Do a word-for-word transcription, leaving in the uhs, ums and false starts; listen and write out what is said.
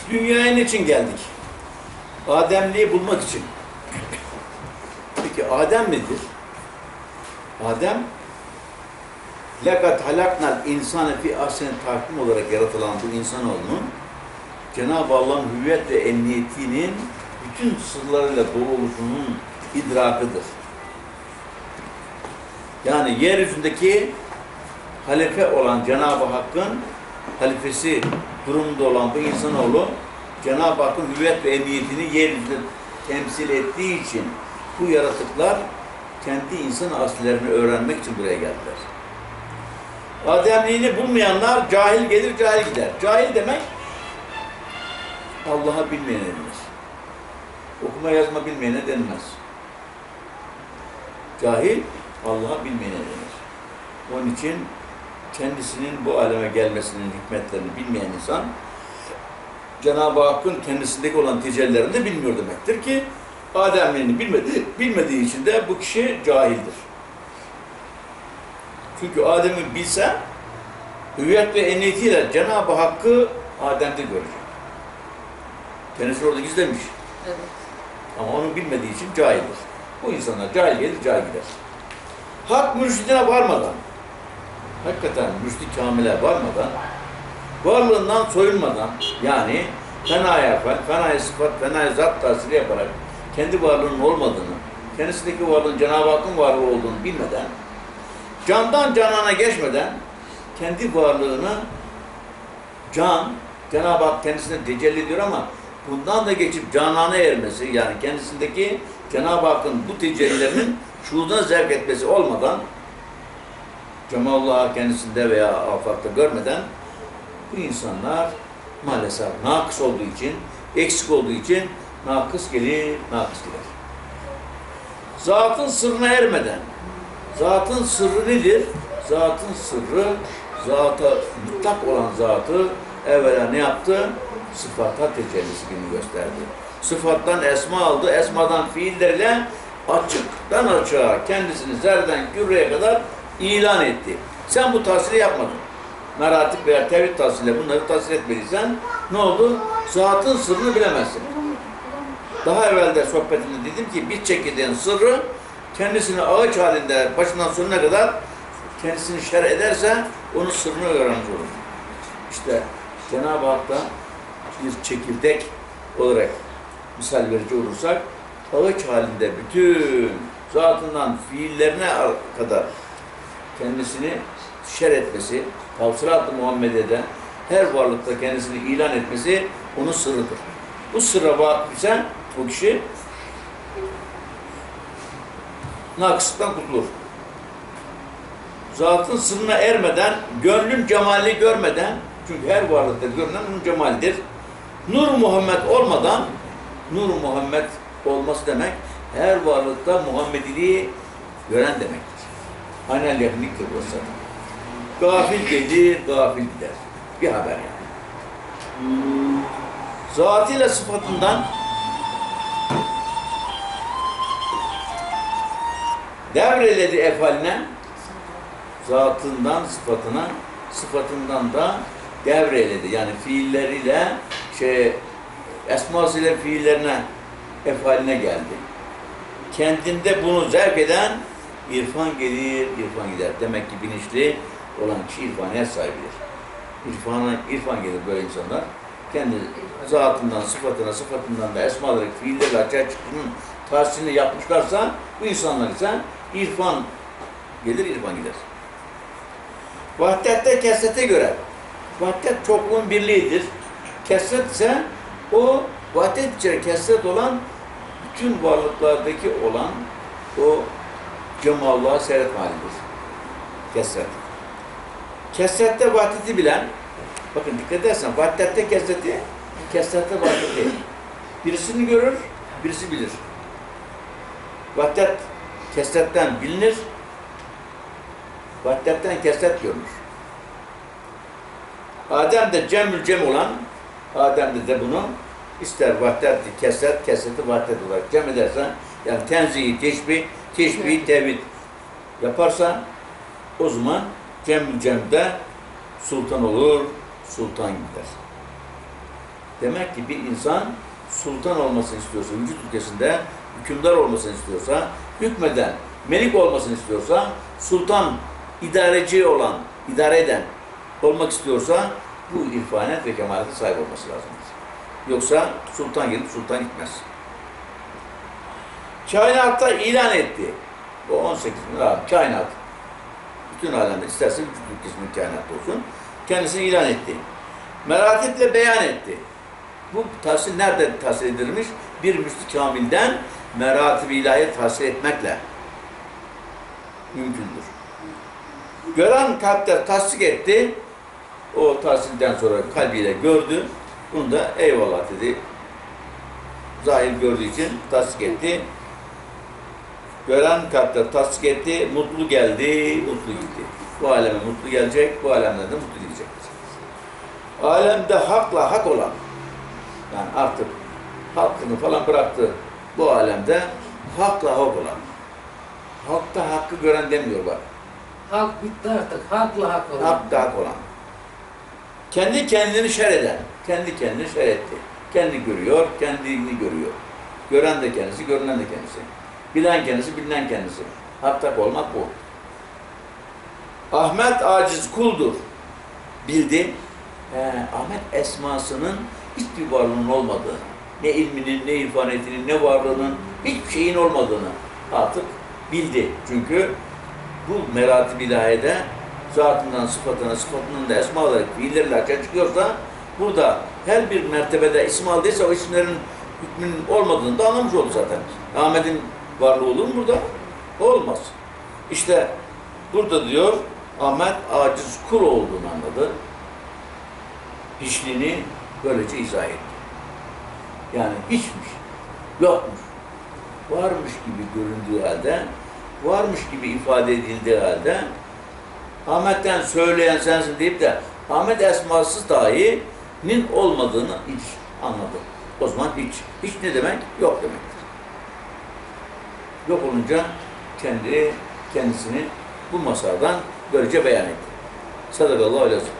Dünyaya niçin geldik? Ademliği bulmak için. Peki Adem nedir? Adem لَقَدْ حَلَقْنَا الْاِنْسَانَ فِي ahsen takvim olarak yaratılan bu insanoğlunun Cenab-ı Allah'ın hüviyet ve emniyetinin bütün sırlarıyla dolu oluşunun idrakıdır. Yani yeryüzündeki halife olan Cenab-ı Hakk'ın halifesi durumunda olan bu insanoğlu Cenab-ı Hakk'ın hüviyet ve emniyetini yeryüzünde temsil ettiği için bu yaratıklar kendi insan asillerini öğrenmek için buraya geldiler. Ademliğini bulmayanlar cahil gelir, cahil gider. Cahil demek Allah'a bilmeyene denir. Okuma yazma bilmeyene denmez. Cahil Allah'a bilmeyene denir. Onun için kendisinin bu aleme gelmesinin hikmetlerini bilmeyen insan Cenab-ı Hakk'ın kendisindeki olan tecellilerini de bilmiyor demektir ki Ademliğini bilmediği, bilmediği için de bu kişi cahildir. Çünkü Adem'i bilse hüviyet ve emniyetiyle Cenab-ı Hakk'ı Adem'de görecek. Kendisi orada gizlemiş. Evet. Ama onu bilmediği için cahildir. Bu insanlar cahil gelir, cahil gider. Hak mürşidine varmadan, hakikaten mürşid-i kamile varmadan, varlığından soyunmadan, yani fenaya fel, fenaya sıfat, fenaya zat tahsili yaparak kendi varlığının olmadığını, kendisindeki varlığın Cenab-ı Hakk'ın varlığı olduğunu bilmeden, candan canana geçmeden kendi varlığını can, Cenab-ı Hak kendisine tecelli ediyor ama bundan da geçip canana ermesi, yani kendisindeki Cenab-ı Hakk'ın bu tecellilerinin şuuruna zevk etmesi olmadan, Cemalullah'ı kendisinde veya afakta görmeden bu insanlar maalesef nakıs olduğu için, eksik olduğu için nakıs gelir, nakıs gider. Zatın sırrına ermeden, zatın sırrı nedir? Zatın sırrı, zata mutlak olan zatı evvela ne yaptı? Sıfata tecellisi günü gösterdi. Sıfattan esma aldı, esmadan fiillerle açıktan açığa kendisini zerden küreye kadar ilan etti. Sen bu tahsili yapmadın. Meratip veya tevhid tahsiliyle bunları tahsil etmediysen ne oldu? Zatın sırrını bilemezsin. Daha evvel de sohbetimde dedim ki bir çekirdeğin sırrı kendisini ağaç halinde başından sonuna kadar kendisini şer ederse onun sırrını öğrenmiş olur. İşte Cenab-ı Hak'ta bir çekirdek olarak misal verici olursak ağaç halinde bütün zatından fiillerine kadar kendisini şer etmesi, tavsirat-ı Muhammediye'de her varlıkta kendisini ilan etmesi onun sırrıdır. Bu sırra vakıf ise o kişi nakıslıktan kurtulur. Zatın sırrına ermeden, gönlün cemali görmeden, çünkü her varlıkta görünen onun cemalidir. Nur Muhammed olmadan, Nur Muhammed olması demek, her varlıkta Muhammediliği gören demektir. Aynen yakınlıktır burası. Gafil gelir, gafil gider. Bir haber yani. Zatıyla sıfatından devreledi efaline, zatından sıfatına, sıfatından da devreledi. Yani fiilleriyle, şey, esmasıyla fiillerine, efaline geldi. Kendinde bunu zevk eden irfan gelir, irfan gider. Demek ki bilinçli olan kişi irfaniyet sahibidir. İrfana, irfan gelir böyle insanlar. Kendi zatından, sıfatına, sıfatından da esmaları, fiillerle açığa çıktığının tahsilini yapmışlarsa, bu insanlar ise irfan gelir, irfan gider. Vahdette kesrete göre, vahdet çokluğun birliğidir. Kesret ise o vahdet içeri kesret olan bütün varlıklardaki olan o Cemalullah'ı seyretme halidir. Kesret. Kesrette vahdeti bilen, bakın dikkat edersen, vahdette kesreti, kesrette vahdeti. Birisini görür, birisi bilir. Vahdet kesretten bilinir, vahdetten kesret görünür. Adem'de cemül cem olan, Adem'de de bunu ister vahdet, kesret, kesreti vahdet olarak cem edersen, yani tenzihi, teşbih, teşbih, tevhid yaparsan, o zaman cemül cem'de sultan olur, sultan gider. Demek ki bir insan sultan olmasını istiyorsa, vücut ülkesinde hükümdar olmasını istiyorsa, hükmeden, melik olmasını istiyorsa, sultan, idareci olan, idare eden olmak istiyorsa bu irfanet ve kemalete sahip olması lazım. Yoksa sultan gelip sultan gitmez. Kainatta ilan etti. Bu on sekiz bin alem, kainat. Bütün alemde isterse vücut ülkesinin kainatta olsun. Kendisini ilan etti. Meratiple beyan etti. Bu tahsil nerede tahsil edilmiş? Bir müstü kamilden meratib-i ilahiye tahsil etmekle mümkündür. Gören kalpte tasdik etti. O tahsilden sonra kalbiyle gördü. Bunu da eyvallah dedi. Zahir gördüğü için tasdik etti. Gören kalpte tasdik etti. Mutlu geldi, mutlu gitti. Bu aleme mutlu gelecek, bu alemden de mutlu gidecektir. Alemde hakla hak olan, yani artık hakkını falan bıraktı bu alemde, hakla hak olan. Hakta hakkı gören demiyor bak. Hak bitti artık. Hakla hak olan. Hakta hak olan. Kendi kendini şer eden, kendi kendini şer etti. Kendi görüyor, kendini görüyor. Gören de kendisi, görünen de kendisi. Bilen kendisi, bilinen kendisi. Hakta hak olmak bu. Ahmet aciz kuldur. Bildi. Ee, Ahmet esmasının hiçbir varlığının olmadığını, ne ilminin, ne irfanetinin, ne varlığının, hiçbir şeyin olmadığını artık bildi. Çünkü bu meratib-i ilahiyede zatından, sıfatına, sıfatının da esma olarak fiillerle açığa çıkıyorsa, burada her bir mertebede isim aldıysa o isimlerin hükmünün olmadığını da anlamış oldu zaten. Ahmet'in varlığı olur mu burada? Olmaz. İşte burada diyor, Ahmet aciz kul olduğunu anladı. Hiçliğini böylece izah etti. Yani hiçmiş, yokmuş, varmış gibi göründüğü halde, varmış gibi ifade edildiği halde, Ahmet'ten söyleyen sensin deyip de Ahmet esmasız dahi'nin olmadığını hiç anladı. O zaman hiç. Hiç ne demek? Yok demektir. Yok olunca kendi kendisini bu masaldan böylece beyan etti. Sadakallahu aleyhi ve sellem.